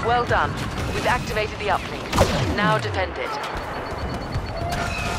Well done. We've activated the uplink. Now defend it.